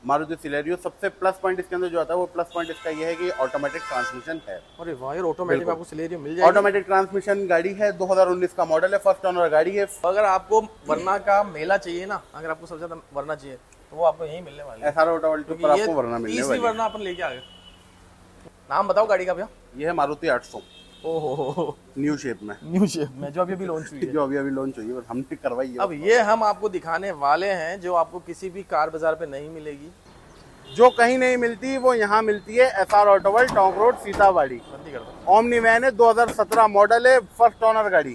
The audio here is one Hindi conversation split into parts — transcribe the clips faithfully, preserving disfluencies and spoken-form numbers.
मारुति सिलेरियो। सबसे प्लस पॉइंट इसके अंदर जो आता है वो प्लस पॉइंट इसका ये है कि ऑटोमेटिक ट्रांसमिशन है। अरे वाह यार, ऑटोमेटिक आपको सिलेरियो मिल जाएगी। ऑटोमेटिक ट्रांसमिशन गाड़ी है, दो हज़ार उन्नीस का मॉडल है, फर्स्ट ओनर गाड़ी है। अगर आपको वरना का मेला चाहिए ना, अगर आपको सबसे ज्यादा वरना चाहिए तो वो आपको यहीं मिलने वाली है। एसआर ऑटो वर्ल्ड पर आपको वरना मिलने वाली है। वरना अपन लेके आ गए। नाम बताओ गाड़ी का भैया। ये है मारुति आठ सौ। ओहो, न्यू शेप में न्यू शेप में जो अभी अभी लॉन्च हुई है। जो अभी अभी लॉन्च हुई है, बस हमने करवाई है। अब ये हम आपको दिखाने वाले हैं जो आपको किसी भी कार बाजार पे नहीं मिलेगी, जो कहीं नहीं मिलती वो यहाँ मिलती है। SR auto world, Tonk road, Sitabari. बंदी कर दो। ओमनी वैन है, दो हज़ार सत्रह मॉडल है, फर्स्ट ओनर गाड़ी।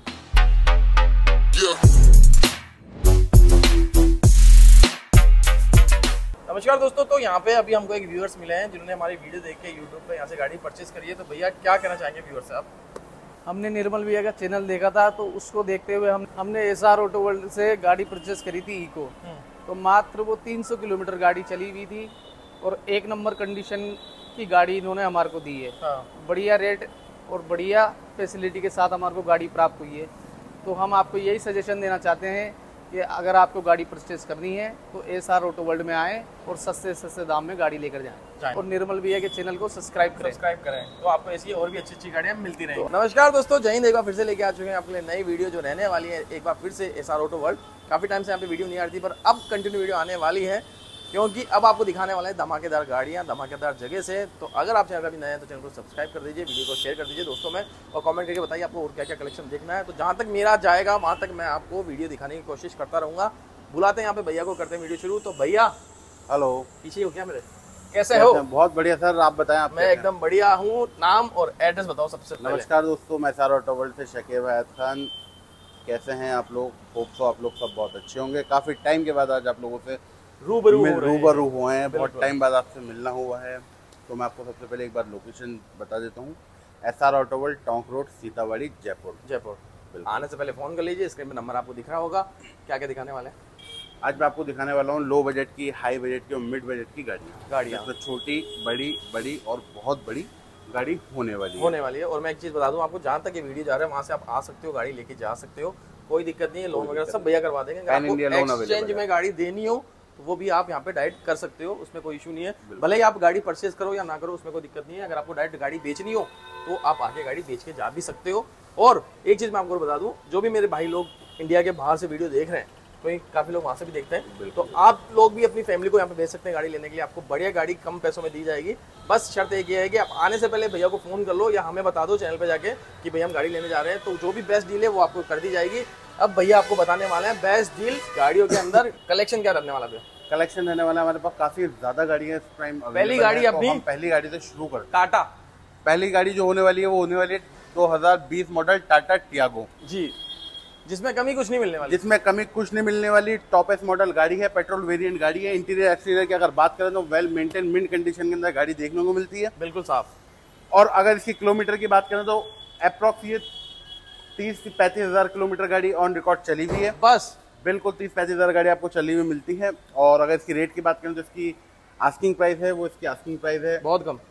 नमस्कार दोस्तों, तो यहाँ पे अभी हमको एक व्यूअर्स मिले हैं जिन्होंने हमारी वीडियो देख के यूट्यूब पे यहाँ से गाड़ी परचेज करी है। तो भैया क्या कहना चाहेंगे व्यूअर्स से आप? हमने निर्मल भैया का चैनल देखा था, तो उसको देखते हुए हम हमने एसआर ऑटो वर्ल्ड से गाड़ी परचेस करी थी इको। तो मात्र वो तीन सौ किलोमीटर गाड़ी चली हुई थी और एक नंबर कंडीशन की गाड़ी इन्होंने हमारे को दी है। हाँ। बढ़िया रेट और बढ़िया फैसिलिटी के साथ हमारे को गाड़ी प्राप्त हुई है। तो हम आपको यही सजेशन देना चाहते हैं कि अगर आपको गाड़ी परचेस करनी है तो एसआर ऑटो वर्ल्ड में आएँ और सस्ते सस्ते दाम में गाड़ी लेकर जाएं और निर्मल भैया के चैनल को सब्सक्राइब करें सब्सक्राइब करें तो आपको ऐसी और भी अच्छी अच्छी गाड़ियाँ मिलती रहेंगी। तो नमस्कार दोस्तों, जय हिंद। एक बार फिर से लेके आ चुके हैं आपके लिए नई वीडियो जो रहने वाली है एक बार फिर से एसआर ऑटो वर्ल्ड। काफ़ी टाइम से यहाँ पे वीडियो नहीं आ रही थी, पर अब कंटिन्यू वीडियो आने वाली है क्योंकि अब आपको दिखाने वाला है धमाकेदार गाड़ियाँ धमाकेदार जगह से। तो अगर आप चैनल का भी नए हैं तो चैनल को सब्सक्राइब कर दीजिए, वीडियो को शेयर कर दीजिए दोस्तों में, और कमेंट करके बताइए आपको और क्या क्या कलेक्शन देखना है। तो जहाँ तक मेरा जाएगा वहाँ तक मैं आपको वीडियो दिखाने की कोशिश करता रहूँगा। बुलाते हैं यहाँ पे भैया को, करते हैं वीडियो शुरू। तो भैया हेलो, पीछे हो क्या मेरे, कैसे हो? बहुत बढ़िया सर, आप बताएं। आप? मैं एकदम बढ़िया हूँ। नाम और एड्रेस बताओ सबसे पहले। नमस्कार दोस्तों, मैं एसआर ऑटो वर्ल्ड से शकीब अहद खान। कैसे हैं आप लोग? होप सो आप लोग सब बहुत अच्छे होंगे। काफी टाइम के बाद आज आप लोगों से रूबरू रूबरू हुए हैं, बहुत टाइम बाद आपसे मिलना हुआ है। तो मैं आपको सबसे पहले एक बार लोकेशन बता देता हूँ। SR auto world, Tonk road, Sitabari, Jaipur. Jaipur आने से पहले फोन कर लीजिए, स्क्रीन पे नंबर आपको दिख रहा होगा। क्या क्या दिखाने वाले हैं आज मैं आपको दिखाने वाला हूँ? लो बजट की, हाई बजट की और मिड बजट की गाड़ियाँ गाड़ियाँ तो छोटी, बड़ी बड़ी और बहुत बड़ी गाड़ी होने वाली होने वाली है। और मैं एक चीज़ बता दूं आपको, जहाँ तक ये वीडियो जा रहा है वहाँ से आप आ सकते हो, गाड़ी लेके जा सकते हो, कोई दिक्कत नहीं है। लोन वगैरह सब भैया करवा देंगे। अगर आपको एक्सचेंज में गाड़ी देनी हो तो वो भी आप यहाँ पे डायरेक्ट कर सकते हो, उसमें कोई इशू नहीं है। भले ही आप गाड़ी परचेज करो या ना करो, उसमें कोई दिक्कत नहीं है। अगर आपको डायरेक्ट गाड़ी बेचनी हो तो आप आके गाड़ी बेच के जा भी सकते हो। और एक चीज़ मैं आपको बता दूं, जो भी मेरे भाई लोग इंडिया के बाहर से वीडियो देख रहे हैं, तो काफ़ी लोग वहाँ से भी देखते हैं, तो आप लोग भी अपनी फैमिली को यहाँ पे भेज सकते हैं गाड़ी लेने के लिए। आपको बढ़िया गाड़ी कम पैसों में दी जाएगी। बस शर्त एक ये है कि आप आने से पहले भैया को फ़ोन कर लो या हमें बता दो चैनल पे जाके कि भैया हम गाड़ी लेने जा रहे हैं, तो जो भी बेस्ट डील है वो आपको कर दी जाएगी। अब भैया आपको बताने वाले हैं बेस्ट डील गाड़ियों के अंदर। कलेक्शन क्या रहने वाला भैया? कलेक्शन रहने वाला है हमारे पास काफ़ी ज़्यादा गाड़ियाँ इस टाइम। पहली गाड़ी अपनी, हम पहली गाड़ी से शुरू करते हैं। टाटा। पहली गाड़ी जो होने वाली है वो होने वाली है दो हज़ार बीस मॉडल टाटा टियागो जी, जिसमें कमी कुछ नहीं मिलने वाली। जिसमें कमी कुछ नहीं मिलने वाली। टॉप एस मॉडल गाड़ी है, पेट्रोल वेरिएंट गाड़ी है। इंटीरियर एक्सटीरियर की अगर बात करें तो वेल मेंटेन, मिंट कंडीशन के अंदर गाड़ी देखने को मिलती है, बिल्कुल साफ। और अगर इसकी किलोमीटर की बात करें तो अप्रोक्स ये तीस से पैंतीस हजार किलोमीटर गाड़ी ऑन रिकॉर्ड चली हुई है। बस बिल्कुल तीस पैंतीस हजार गाड़ी आपको चली हुई मिलती है। और अगर इसकी रेट की बात करें तो इसकी आस्किंग प्राइस है, वो इसकी आस्किंग प्राइस है बहुत कम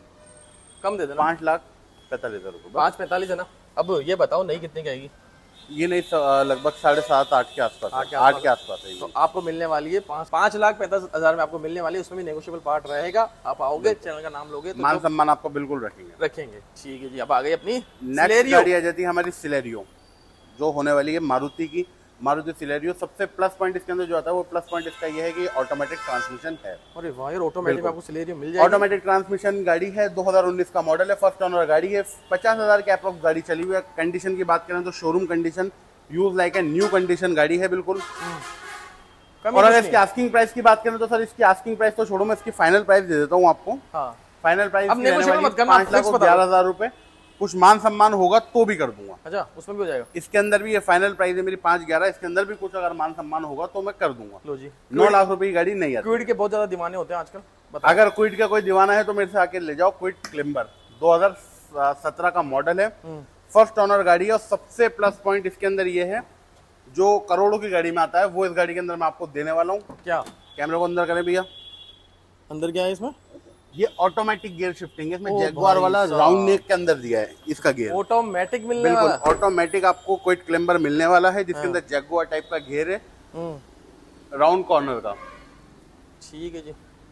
कम दे देना, पाँच लाख पैंतालीस हजार रुपये। पाँच पैंतालीस है ना? अब ये बताओ नई कितनी कहेगी? ये नहीं, लगभग साढ़े सात आठ के आसपास, आठ के आसपास है। तो आपको मिलने वाली है पाँच पाँच लाख पैंतालीस हजार में आपको मिलने वाली है। उसमें भी नेगोशिएबल पार्ट रहेगा। आप आओगे, चैनल का नाम लोगे तो मान सम्मान आपको बिल्कुल रखेंगे रखेंगे ठीक है जी। अब आ गई अपनी नेक्स्ट गाड़ी आ जाती है हमारी सिलेरियो, जो होने वाली है मारुति की। मारुति सिलेरियो सबसे प्लस पॉइंट इसके अंदर जो आता है वो प्लस पॉइंट इसका ये है कि ऑटोमेटिक ट्रांसमिशन है। अरे वाह यार, ऑटोमेटिक आपको सिलेरियो मिल जाएगी। ऑटोमेटिक ट्रांसमिशन गाड़ी है, दो हज़ार उन्नीस का मॉडल है, फर्स्ट ओनर गाड़ी है। पचास हजार के अप्रोक्स गाड़ी चली हुई है। कंडीशन की बात करें तो showroom condition, use like a new condition गाड़ी है बिल्कुल। और अगर इसकी आस्किंग प्राइस की बात करें तो सर इसकी आस्किंग प्राइस तो छोड़ो, मैं इसकी फाइनल प्राइस दे देता हूँ आपको। हाँ। फाइनल प्राइस पाँच लाख ग्यारह हजार रुपए। कुछ मान सम्मान होगा तो भी कर दूंगा। अच्छा, उसमें भी हो जाएगा। इसके अंदर भी ये फाइनल प्राइस है मेरी पाँच ग्यारह, इसके अंदर भी कुछ अगर मान सम्मान होगा तो मैं कर दूंगा। लो जी, नौ लाख रुपए की गाड़ी नहीं आती। क्विड के बहुत ज्यादा दीवाने होते हैं आजकल। अगर क्विड का कोई दीवाना है तो मेरे से आके ले जाओ। क्विड क्लिम्बर दो हज़ार सत्रह का मॉडल है, फर्स्ट ओनर गाड़ी है। और सबसे प्लस पॉइंट इसके अंदर ये है, जो करोड़ों की गाड़ी में आता है वो इस गाड़ी के अंदर मैं आपको देने वाला हूँ। क्या? कैमरे को अंदर करें भैया। अंदर क्या है इसमें? ये ऑटोमेटिक गियर शिफ्टिंग है। इसमें जैगुआर वाला राउंड नेक के अंदर दिया है इसका गियर। ऑटोमेटिक मिलने वाला है। ऑटोमेटिक आपको क्विड क्लिम्बर मिलने वाला है, जिसके अंदर जैगुआर टाइप का गियर है, राउंड कॉर्नर का। ठीक है जी।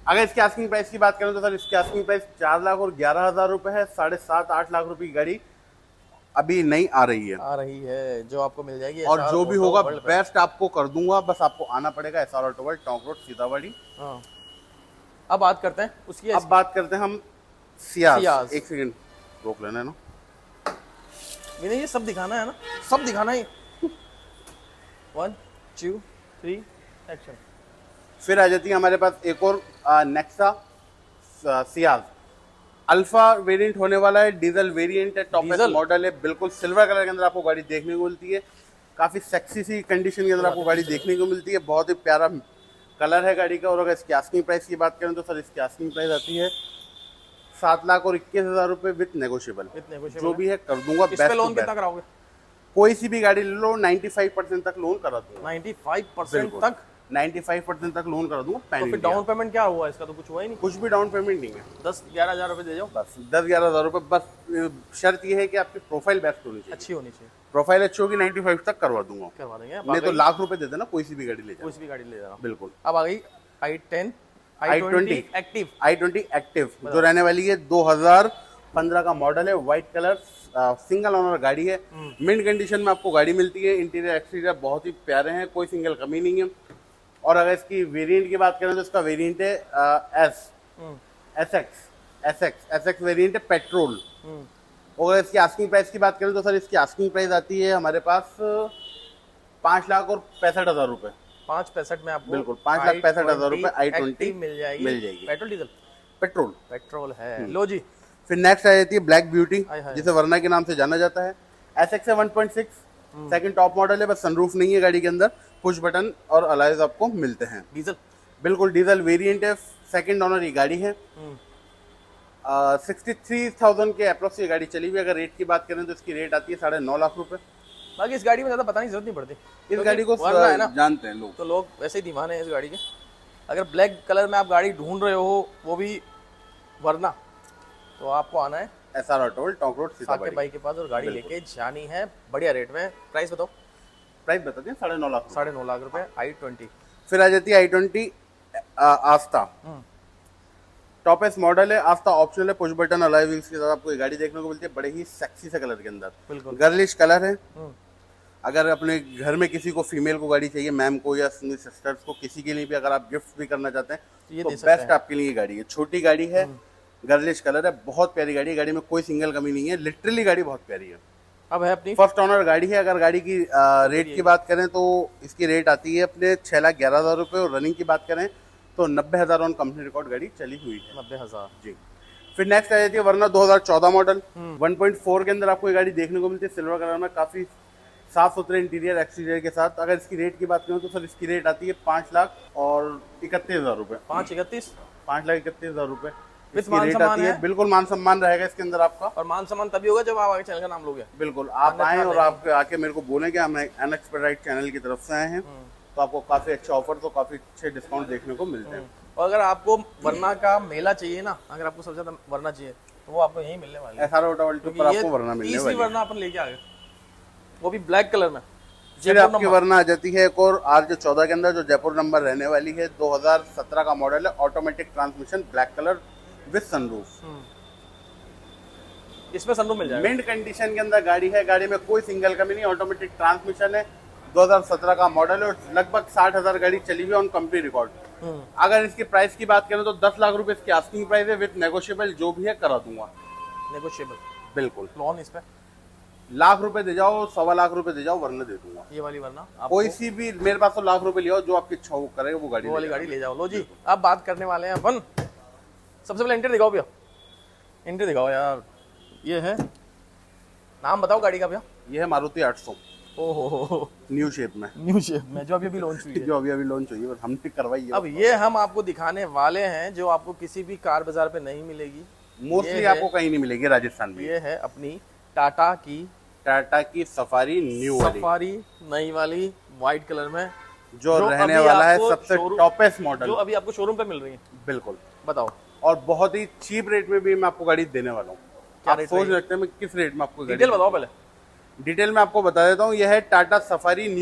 अगर इसके आस्किंग प्राइस की बात करें तो सर इसकी आस्किंग प्राइस चार लाख और ग्यारह हजार रुपए है। साढ़े सात आठ लाख रुपए की गाड़ी अभी नहीं आ रही है आ रही है जो आपको मिल जाएगी। और जो भी होगा बेस्ट आपको कर दूंगा, बस आपको आना पड़ेगा S R auto world, Tonk road, Sitamarhi. हाँ। अब बात करते हैं उसकी। अब बात करते हैं हम सियाज। सियाज। एक सेकंड रोक लेना ना, नहीं ये सब दिखाना है ना, सब दिखाना है। One two three action. फिर आ जाती है हमारे पास एक और नेक्सा सियाज। अल्फा वेरिएंट होने वाला है, डीजल वेरिएंट है, टॉप मॉडल है, बिल्कुल सिल्वर कलर के अंदर आपको गाड़ी देखने को मिलती है। काफी सेक्सी सी कंडीशन के अंदर आपको गाड़ी देखने को मिलती है। बहुत ही प्यारा कलर है गाड़ी का। और अगर इसकी आस्किंग प्राइस की बात करें तो सर इसकी आस्किंग प्राइस आती है सात लाख और इक्कीस हजार रुपए विथ नेगोशिएबल। जो भी है कर दूंगा। इस पे लोन कितना कराओगे? कोई सी भी गाड़ी ले लो पचानवे परसेंट तक लोन करा दूंगा। पचानवे परसेंट तक पचानवे परसेंट तक लोन करा दूंगा। तो फिर डाउन पेमेंट क्या हुआ इसका? तो कुछ हुआ ही नहीं। कुछ भी डाउन पेमेंट नहीं है। दस ग्यारह हजार रुपए दे जाओ बस। दस ग्यारह हजार रुपए बस। शर्त ये है कि आपकी प्रोफाइल बेस्ट होनी चाहिए, अच्छी होनी चाहिए। प्रोफाइल अच्छी होगी पचानवे तक करवा दूंगा। करवा देंगे। नहीं तो लाख रुपए दे देना, कोई सी भी गाड़ी ले जाओ। कोई सी भी गाड़ी ले जाना। बिल्कुल। अब आ गई I ten I twenty active. I twenty active जो रहने वाली है दो हजार पंद्रह का मॉडल है, व्हाइट कलर, सिंगल ओनर गाड़ी है। मिंट कंडीशन में आपको गाड़ी मिलती है। इंटीरियर एक्सटीरियर बहुत ही प्यारे हैं, कोई सिंगल कमी नहीं है। और अगर इसकी वेरिएंट की बात करें तो इसका वेरिएंट है S S X S X S X variant है पेट्रोल। और अगर इसकी आस्किंग प्राइस की बात करें तो सर इसकी आस्किंग प्राइस आती है हमारे पास पाँच लाख और पैंसठ हजार रुपए। पाँच पैंसठ में आपको बिल्कुल पाँच लाख पैंसठ हजार रुपए आई ट्वेंटी मिल जाएगी। मिल जाएगी। Petrol diesel? पेट्रोल। पेट्रोल है। लो जी। फिर नेक्स्ट आ जाती है ब्लैक ब्यूटी, जिसे वरना के नाम से जाना जाता है। एस एक्स है one point six, second top model है, बस सनरूफ नहीं है गाड़ी के अंदर। पुश बटन और अलाइज आपको मिलते हैं। डीजल? बिल्कुल डीजल वेरिएंट है, सेकंड ओनर ये गाड़ी है। सिक्सटी थ्री थाउजेंड के अप्रोक्स ये गाड़ी चली हुई। अगर रेट की बात करें तो इसकी रेट आती है साढ़े नौ लाख रुपए। बाकी इस गाड़ी में ज्यादा बताने की जरूरत नहीं पड़ती। इस गाड़ी को है ना, जानते हैं लोग, तो लोग वैसे ही दीवाने हैं इस गाड़ी के। अगर ब्लैक कलर में आप गाड़ी ढूंढ रहे हो, वो भी वरना, तो आपको आना है S R auto world, Tonk road, Sitamarhi भाई के पास और गाड़ी लेके जानी है बढ़िया रेट में। प्राइस बताओ। प्राइस बता दें साढ़े नौ लाख साढ़े नौ लाख रुपए आई ट्वेंटी। फिर आ जाती है I twenty Asta. Top S model है, आस्था ऑप्शनल है, पुश बटन अलॉय व्हील्स के साथ आपको ये गाड़ी देखने को मिलती है। बड़े ही सेक्सी से कलर के अंदर, बिल्कुल गर्लिश कलर है। अगर अपने घर में किसी को फीमेल को गाड़ी चाहिए, मैम को या सिस्टर्स को, किसी के लिए भी अगर आप गिफ्ट भी करना चाहते हैं तो बेस्ट आपके लिए गाड़ी है। छोटी गाड़ी है, गर्लिश कलर है, बहुत प्यारी गाड़ी है। गाड़ी में कोई सिंगल कमी नहीं है, लिटरली गाड़ी बहुत प्यारी है। अब है अपनी फर्स्ट ओनर गाड़ी है। अगर गाड़ी की आ, रेट की बात करें तो इसकी रेट आती है अपने छह लाख ग्यारह हजार रुपए। और रनिंग की बात करें तो नब्बे हजार ऑन कंपनी रिकॉर्ड गाड़ी चली हुई है। नब्बे हजार जी। फिर नेक्स्ट आ जाती है वरना दो हजार चौदह मॉडल, वन पॉइंट फोर के अंदर आपको ये गाड़ी देखने को मिलती है, सिल्वर कलर में, काफी साफ सुथरे इंटीरियर एक्सटीरियर के साथ। अगर इसकी रेट की बात करें तो सर इसकी रेट आती है पाँच लाख और इकतीस हजार रुपए। पाँच इकतीस पाँच लाख इकतीस हजार रुपए इसकी रेट आती है। बिल्कुल मान सम्मान रहेगा इसके अंदर आपका। और मान सम्मान तभी होगा जब आप आगे चैनल का नाम लोगे। बिल्कुल, आप आए और आप आके मेरे को बोलें कि हम अनएक्सपेक्टेड चैनल की तरफ से आए हैं, तो आपको काफी अच्छा ऑफर, तो काफी अच्छे डिस्काउंट देखने को मिलते हैं। और अगर आपको वरना का मेला चाहिए ना, अगर आपको सबसे ज्यादा वरना चाहिए तो वो आपको यहीं मिलने वाला है। एसआर ऑटो वर्ल्ड पर आपको वरना मिलने वाली है। वरना अपन लेके आ गए, वो भी ब्लैक कलर में। फिर आपकी वरना आ जाती है एक और आर जे चौदह के अंदर, जो जयपुर नंबर रहने वाली है, दो हजार सत्रह का मॉडल है, automatic transmission, black colour with sunroof. इसमें सनरूफ मिल जाएगा। मिंट कंडीशन के अंदर गाड़ी है, गाड़ी में कोई सिंगल कमी नहीं, ऑटोमेटिक ट्रांसमिशन है, दो हजार सत्रह का मॉडल है और लगभग साठ हजार गाड़ी चली हुई है ऑन कंपनी रिकॉर्ड। अगर इसकी प्राइस की बात करें तो दस लाख रुपए इसकी आस्किंग प्राइस है, विद नेगोशिएबल जो भी है करा दूंगा। नेगोशिएबल बिल्कुल। लोन इस पे लाख रुपए दे जाओ, सवा लाख रुपए दे जाओ, वरना दे दूंगा। ये वाली वरना कोई सी भी, मेरे पास तो लाख रुपए ले आओ, जो आपकी इच्छा हो करेगा वो गाड़ी वो वाली गाड़ी ले जाओ। लो जी, अब बात करने वाले हैं अपन। सबसे पहले इंटर दिखाओ भैया, इंटर दिखाओ यार। ये है, नाम बताओ गाड़ी का भैया। ये है मारुति आठ सौ। ओहो, न्यू शेप में, न्यू शेप में, जो अभी अभी लॉन्च हुई है। जो अभी अभी लॉन्च हुई है और हमने करवाई है। अब ये हम आपको दिखाने वाले हैं जो आपको किसी भी कार बाजार पे नहीं मिलेगी, मोस्टली आपको कहीं नहीं मिलेगी राजस्थान में। ये है अपनी टाटा की टाटा की सफारी न्यू वाली, सफारी नई वाली, व्हाइट कलर में, जो, जो रहने वाला है सबसे टॉपेस्ट मॉडल, जो अभी आपको शोरूम पे मिल रही है। बिल्कुल। बताओ। और बहुत ही चीप रेट में भी मैं आपको गाड़ी देने वाला हूँ। आप सोच सकते हैं मैं किस रेट में आपको डिटेल बताओ पहले। डिटेल में आपको बता देता हूँ। यह है Tata Safari new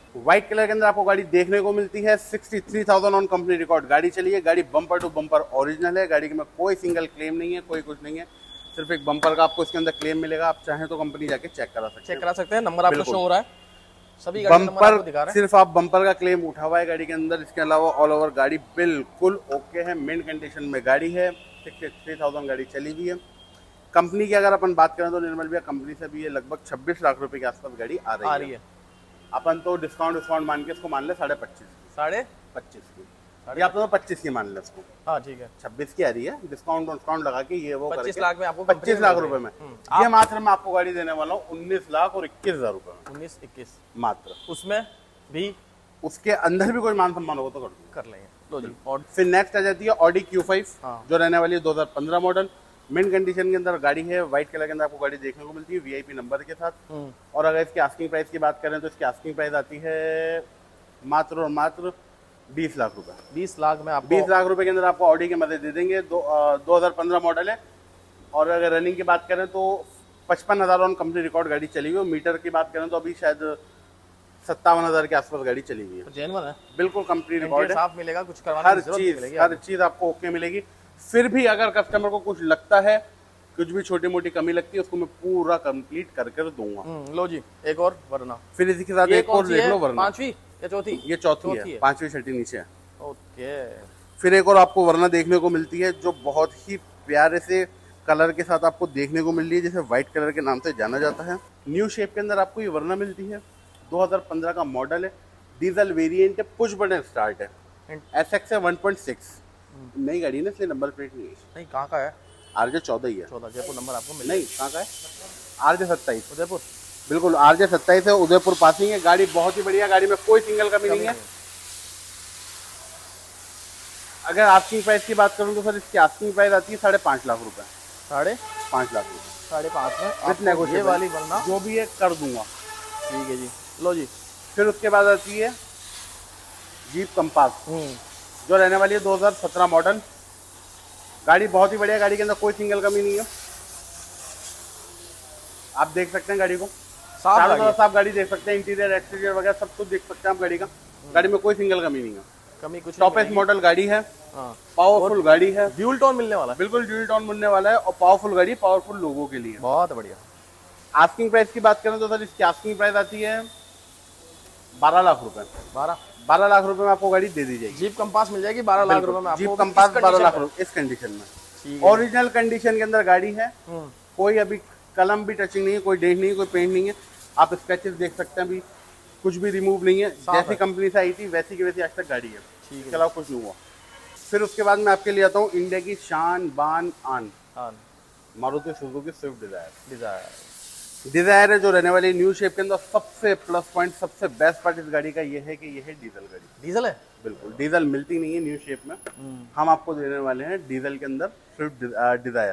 white colour के अंदर आपको गाड़ी देखने को मिलती है। Sixty three thousand on company record गाड़ी चली है। गाड़ी बम्पर टू बम्पर ओरिजिनल है। गाड़ी में कोई सिंगल क्लेम नहीं है, कोई कुछ नहीं है, सिर्फ एक बम्पर का आपको इसके अंदर क्लेम मिलेगा। आप चाहें तो कंपनी जाके चेक करा सकते हैं। चेक करा सकते हैं। नंबर आपको शो हो रहा है, सभी गाड़ी नंबर आपको दिखा रहे हैं। सिर्फ आप बम्पर का क्लेम उठा हुआ है गाड़ी के अंदर। इसके अलावा ऑल ओवर गाड़ी बिल्कुल ओके है, मिंट कंडीशन में गाड़ी है। सिक्सटी थ्री थाउजेंड गाड़ी चली हुई है। कंपनी की अगर अपन बात करें तो निर्मल भैया कंपनी से भी ये लगभग छब्बीस लाख रुपए के आसपास गाड़ी आ रही आ है, रही है। अपन तो डिस्काउंट डिस्काउंट मान के इसको मान ले साढ़े पच्चीस साढ़े पच्चीस की, ये आप तो पच्चीस की मान ले इसको। हाँ ठीक है, छब्बीस की आ रही है, डिस्काउंट डिस्काउंट लगा के ये वो पच्चीस लाख में आपको पच्चीस लाख रुपए में ये मात्र मैं आपको गाड़ी देने वाला हूँ उन्नीस लाख और इक्कीस हजार रुपए में। उन्नीस इक्कीस मात्र, उसमें भी उसके अंदर भी कोई मान सम्मान होगा तो कर दूंगा। कर लेंगे। लो जी। और फिर नेक्स्ट आ जाती है ऑडी क्यू फाइव, हाँ। जो रहने वाली है दो हजार पंद्रह मॉडल। मिंट कंडीशन के अंदर गाड़ी है, व्हाइट कलर के अंदर आपको गाड़ी देखने को मिलती है वीआईपी नंबर के साथ। और अगर इसकी आस्किंग प्राइस की बात करें तो इसकी आस्किंग प्राइस आती है मात्र और मात्र बीस लाख रुपए। बीस लाख में आपको बीस लाख रुपए के अंदर आपको ऑडी के मदद दे देंगे। दो दो हजार पंद्रह मॉडल है। और अगर रनिंग की बात करें तो पचपन हजार ऑन कंपनी रिकॉर्ड गाड़ी चली हुई है। मीटर की बात करें तो अभी शायद सत्तावन हजार के आसपास गाड़ी चली हुई है। जेन्युइन है, बिल्कुल कंपनी रिकॉर्ड है, साफ मिलेगा, कुछ करवाने हर की जरूरत नहीं चीज मिलेगी। हर चीज आपको ओके मिलेगी। फिर भी अगर कस्टमर को कुछ लगता है, कुछ भी छोटी मोटी कमी लगती है, उसको मैं पूरा कंप्लीट कर कर दूंगा। हम्म, लो जी एक और वरना, फिर इसी के साथ ये एक और कौन सी देख है? लो वरना। पांचवी या चौथी? ये चौथी, चौथी है, है। पांचवी छठी नीचे है। ओके। फिर एक और आपको वरना देखने को मिलती है जो बहुत ही प्यारे से कलर के साथ आपको देखने को मिल रही है, जिसे व्हाइट कलर के नाम से जाना जाता है। न्यू शेप के अंदर आपको ये वरना मिलती है। दो हजार पंद्रह का मॉडल है, डीजल वेरिएंट है, पुश बटन स्टार्ट है, एस एक्स है वन पॉइंट सिक्स। नई गाड़ी है इसलिए नंबर प्लेट नहीं है। नहीं, कहाँ का है? आरजे चौदह ही है। चौदह जयपुर नंबर आपको मिल नहीं, कहाँ का है? आरजे सत्ताईस। उदयपुर, बिल्कुल आरजे सत्ताईस है, उदयपुर पासिंग है। गाड़ी बहुत ही बढ़िया, गाड़ी में कोई सिंगल कमी नहीं है। अगर आस्किंग प्राइस की बात करूं तो सर इसकी आस्किंग प्राइस आती है साढ़े पाँच लाख रुपए। साढ़े पाँच लाख रुपए साढ़े पाँच में विथ आपको नेगोशिएबल, ये वाली वरना जो भी है कर दूंगा। ठीक है जी। लो जी। फिर उसके बाद आती है जीप कंपास, जो रहने वाली है दो हजार सत्रह मॉडल। गाड़ी बहुत ही बढ़िया, गाड़ी के अंदर कोई सिंगल कमी नहीं है। आप देख सकते हैं गाड़ी को, साफ चारों गाड़ी है। तरफ साफ गाड़ी देख सकते हैं, इंटीरियर एक्सटीरियर वगैरह सब कुछ देख सकते हैं आप गाड़ी का। गाड़ी में कोई सिंगल कमी नहीं है। कमी कुछ टॉप एस मॉडल गाड़ी है, हाँ। पावरफुल गाड़ी है, ड्यूल टोन मिलने वाला है, बिल्कुल ड्यूल टोन मिलने वाला है। और पावरफुल गाड़ी, पावरफुल लोगों के लिए। बहुत बढ़िया। आस्किंग प्राइस की बात करें तो सर इसकी आस्किंग प्राइस आती है बारह लाख रुपए। बारह बारह लाख रुपए में आपको गाड़ी दे दी जाएगी। जीप कंपास मिल जाएगी बारह लाख रुपए में आपको। जीप कंपास बारह लाख में। रुपए इस कंडीशन में, ठीक है। ओरिजिनल कंडीशन के अंदर गाड़ी है। कोई अभी कलम भी टचिंग नहीं है, कोई डेंट नहीं है, कोई पेंट नहीं है। आप स्क्रैचेस देख सकते हैं, अभी कुछ भी रिमूव नहीं है। जैसी कंपनी से आई थी वैसी की वैसी आज तक गाड़ी है, इसके अलावा कुछ नहीं हुआ। फिर उसके बाद मैं आपके लिए आता हूँ इंडिया की शान बान आन, Maruti Suzuki Swift Dzire. Dzire Dzire है जो रहने वाली न्यू शेप के अंदर। सबसे प्लस पॉइंट, सबसे बेस्ट पार्ट इस गाड़ी का ये है कि ये है डीजल गाड़ी। डीजल है, बिल्कुल डीजल मिलती नहीं है न्यू शेप में। हम आपको देने वाले हैं डीजल के अंदर स्विफ्ट डिजायर।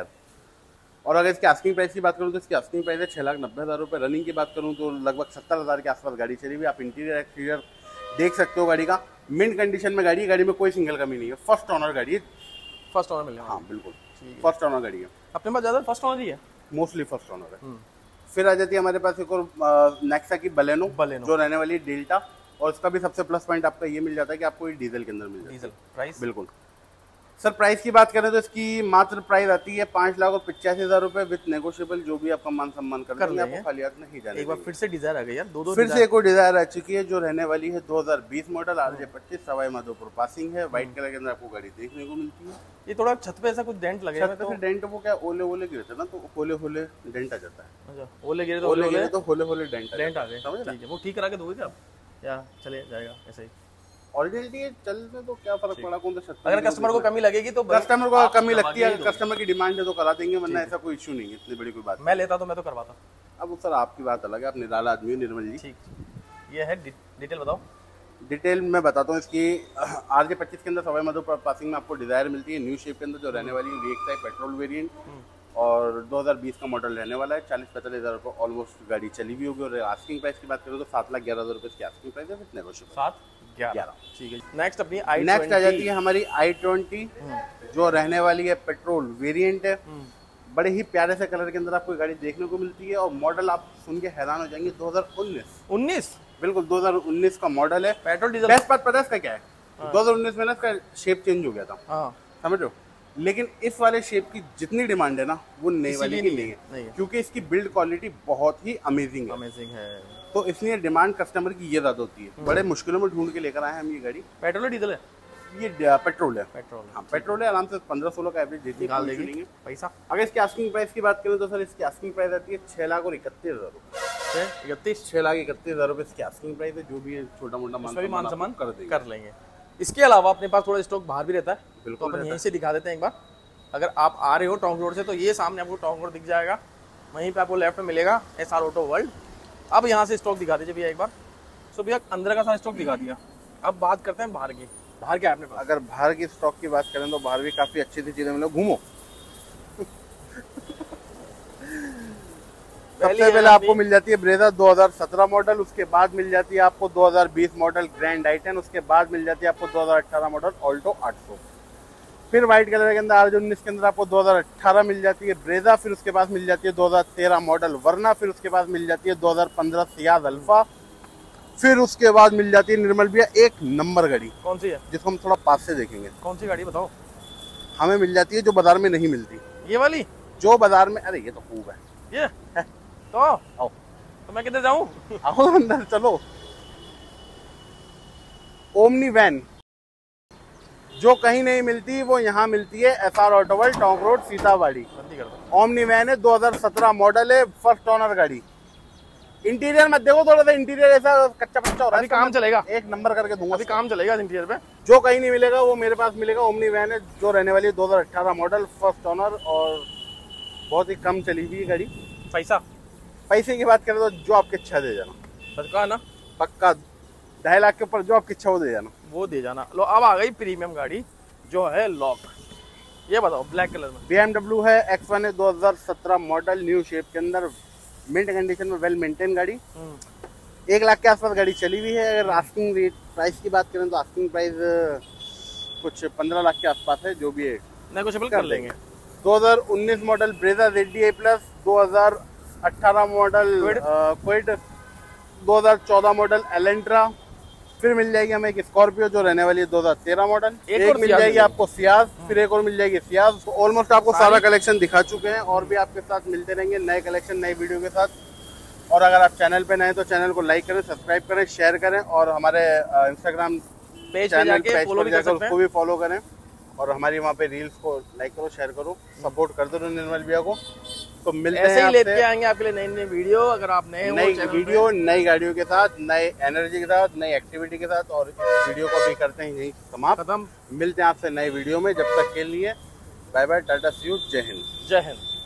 और अगर इसकी आस्किंग प्राइस की बात करूँ तो इसकी आस्किंग प्राइस है छह लाख नब्बे हज़ार रुपये। रनिंग की बात करूँ तो लगभग सत्तर हज़ार के आसपास गाड़ी चली हुई। आप इंटीरियर एक्सटीरियर देख सकते हो गाड़ी का। मिंट कंडीशन में गाड़ी है, गाड़ी में कोई सिंगल कमी नहीं है। फर्स्ट ओनर गाड़ी है। फर्स्ट ओनर मिलने हाँ बिल्कुल फर्स्ट ओनर गाड़ी है। अपने पास ज्यादा फर्स्ट ओनर ही है, मोस्टली फर्स्ट ओनर है। फिर आ जाती है हमारे पास एक और नेक्सा की बलेनो, बलेनो जो रहने वाली है डेल्टा। और उसका भी सबसे प्लस पॉइंट आपका ये मिल जाता है कि आपको ये डीजल के अंदर मिल जाता है। डीजल प्राइस बिल्कुल। सर प्राइस की बात करें तो इसकी मात्र प्राइस आती है पाँच लाख और पचासी हजार रुपए विद नेगोशिएबल, जो भी आपका मान सम्मान कर देंगे। आपको खाली हाथ नहीं जाने एक बार फिर से डिजायर आ गई यार, दो दो फिर से एक और डिजायर आ चुकी है जो रहने वाली है दो हजार बीस मॉडल, आरजे पच्चीस, सवाई माधोपुर पासिंग है। व्हाइट कलर के अंदर आपको गाड़ी देखने को मिलती है। ये थोड़ा छत पे ऐसा कुछ डेंट लगे छत पे डेंट, वो क्या ओले ओले गिरते हैं ना, तो होले होले डेंट आ जाता है। अच्छा, ओले गिरे तो ओले गिरे तो होले होले डेंट डेंट आ गए, समझ ठीक है। वो ठीक करा के दोगे क्या आप, या चले जाएगा ऐसे ही? ऑलरेडी ये चलते तो क्या फर्क पड़ा, कौन सा अगर कस्टमर को कमी लगेगी तो कस्टमर को कमी लगती है, अगर कस्टमर की डिमांड है तो करा देंगे, वरना ऐसा कोई इशू नहीं है। इतनी बड़ी कोई बात मैं लेता तो मैं तो करवाता। अब सर आपकी बात अलग है, आप निराला आदमी हो निर्मल जी। ठीक, ये है डिटेल बताओ। डिटेल मैं बताता हूँ इसकी। आरजे पच्चीस के अंदर सवाई माधोपुर पासिंग में आपको डिजायर मिलती है न्यू शेप के अंदर, जो रहने वाली है वीएक्स आई पेट्रोल वेरिएंट। और दो हज़ार बीस का मॉडल रहने वाला है। चालीस पैंतालीस हज़ार रुपये ऑलमोस्ट गाड़ी चली हुई होगी। और आस्किंग प्राइस की बात करें तो सात लाख ग्यारह हज़ार रुपये की आस्किंग प्राइस है विद नेगोशिएबल। सात ग्यारह, ठीक है। नेक्स्ट अपनी आई नेक्स्ट आ जाती है हमारी आई ट्वेंटी, जो रहने वाली है पेट्रोल वेरिएंट है। बड़े ही प्यारे से कलर के अंदर आपको गाड़ी देखने को मिलती है। और मॉडल आप सुन के हैरान हो जाएंगे, दो हज़ार उन्नीस उन्नीस बिल्कुल दो हज़ार उन्नीस का मॉडल है। Petrol diesel. बेस्ट बात पता है इसका क्या है, दो हज़ार उन्नीस में ना इसका शेप चेंज हो गया था, हाँ समझ लो, लेकिन इस वाले शेप की जितनी डिमांड है ना वो नई वाले की नहीं है, नहीं है। क्योंकि इसकी बिल्ड क्वालिटी बहुत ही अमेजिंग है, अमेजिंग है। तो इसलिए डिमांड कस्टमर की ये ज्यादा होती है। बड़े मुश्किलों में ढूंढ के लेकर आए हम ये गाड़ी। पेट्रोल है डीजल है? ये पेट्रोल है। पेट्रोल, हाँ पेट्रोल है, आराम से पंद्रह सोलह का एवरेज देती निकाल है देगी पैसा। अगर इसकी आस्किंग प्राइस की बात करें तो सर इसकी आस्किंग प्राइस आती है छह लाख और इकतीस हजार रुपए। इकतीस छह लाख इकतीस हजार रुपए इसकी आस्किंग प्राइस है। जो भी है छोटा मोटा मान सम्मान कर देंगे कर लेंगे। इसके अलावा अपने पास थोड़ा स्टॉक बाहर भी रहता है, बिल्कुल तो अपन यहीं से दिखा देते हैं एक बार। अगर आप आ रहे हो टोंक रोड से तो ये सामने आपको टोंक रोड दिख जाएगा, वहीं पे आपको लेफ्ट में मिलेगा एस आर ऑटो वर्ल्ड। अब यहाँ से स्टॉक दिखा दीजिए भैया एक बार। सो भैया अंदर का सारा स्टॉक दिखा दिया, अब बात करते हैं बाहर की। बाहर क्या है अपने पास? अगर बाहर की स्टॉक की बात करें तो बाहर भी काफी अच्छी अच्छी चीजें मिले, घूमो। सबसे पहले आपको मिल जाती है ब्रेजा दो हज़ार सत्रह मॉडल, उसके बाद मिल जाती है आपको दो हज़ार बीस मॉडल ग्रैंड आई टेन, उसके बाद मिल जाती है आपको दो हज़ार अठारह मॉडल ऑल्टो आठ सौ। फिर व्हाइट कलर के अंदर आर उन्नीस के अंदर आपको दो हज़ार अठारह मिल जाती है ब्रेजा, फिर उसके बाद मिल जाती है दो हज़ार तेरह मॉडल वरना, फिर उसके बाद मिल जाती है दो हज़ार पंद्रह सियाज अल्फा, फिर उसके बाद मिल जाती है निर्मल भैया एक नंबर गाड़ी। कौन सी है? जिसको हम थोड़ा पास से देखेंगे। कौन सी गाड़ी बताओ? हमें मिल जाती है जो बाजार में नहीं मिलती। ये वाली? जो बाजार में, अरे ये तो खूब है ये है। तो आओ, तो मैं किधर जाऊं? आओ अंदर चलो। ओमनी वैन जो कहीं नहीं मिलती वो यहाँ मिलती है S R auto world Tonk road Sitabari. Omni van है, दो हज़ार सत्रह मॉडल है, फर्स्ट ओनर गाड़ी। इंटीरियर मत देखो, थोड़ा सा इंटीरियर ऐसा कच्चा पच्चा हो रहा है, अभी काम चलेगा, एक नंबर करके दूंगा। अभी काम चलेगा इंटीरियर पे। जो कहीं नहीं मिलेगा वो मेरे पास मिलेगा। ओमनी वैन है जो रहने वाली है दो हज़ार अठारह मॉडल, फर्स्ट ओनर और बहुत ही कम चली हुई गाड़ी। पैसा पैसे की बात करें तो जो आपकी इच्छा दे जाना, पक्का ना? पक्का ढाई लाख के ऊपर जो आपकी इच्छा वो दे जाना, वो दे जाना। लो अब आ गई प्रीमियम गाड़ी जो है लॉक। ये बताओ ब्लैक कलर में। बी एम डब्ल्यू है, एक्स वन है, दो हज़ार सत्रह मॉडल, न्यू शेप के अंदर, मिंट कंडीशन में, वेल मेंटेन गाड़ी। एक लाख के आसपास गाड़ी चली हुई है। अगर आस्किंग रेट प्राइस की बात करें तो आस्किंग प्राइस कुछ पंद्रह लाख के आसपास है, जो भी है नेगोशिएबल कर लेंगे। दो हज़ार उन्नीस model Brezza Z D I plus, दो हज़ार अठारह मॉडल क्विड, दो हज़ार चौदह मॉडल एलेंट्रा, फिर मिल जाएगी हमें एक स्कॉर्पियो जो रहने वाली है दो हज़ार तेरह मॉडल, एक, एक मिल जाएगी आपको सियाज, फिर एक और मिल जाएगी सियाज। तो ऑलमोस्ट आपको सारा कलेक्शन दिखा चुके हैं और भी आपके साथ मिलते रहेंगे नए कलेक्शन नए वीडियो के साथ। और अगर आप चैनल पे नए तो चैनल को लाइक करें, सब्सक्राइब करें, शेयर करें और हमारे इंस्टाग्राम पेज चैनल पे पेज पर जाकर उसको भी फॉलो करें और हमारी वहाँ पे रील्स को लाइक करो, शेयर करो, सपोर्ट करते रहो निर्मल भैया को। तो मिलते हैं, ऐसे ही लेते आएंगे आपके लिए नई नई वीडियो। अगर आप नए नई वीडियो नई गाड़ियों के साथ, नए एनर्जी के साथ, नई एक्टिविटी के साथ। और इस वीडियो को भी करते हैं यही समाप्त, खत्म। मिलते हैं आपसे नई वीडियो में, जब तक के लिए bye bye, tata see you, जय हिंद। जय हिंद।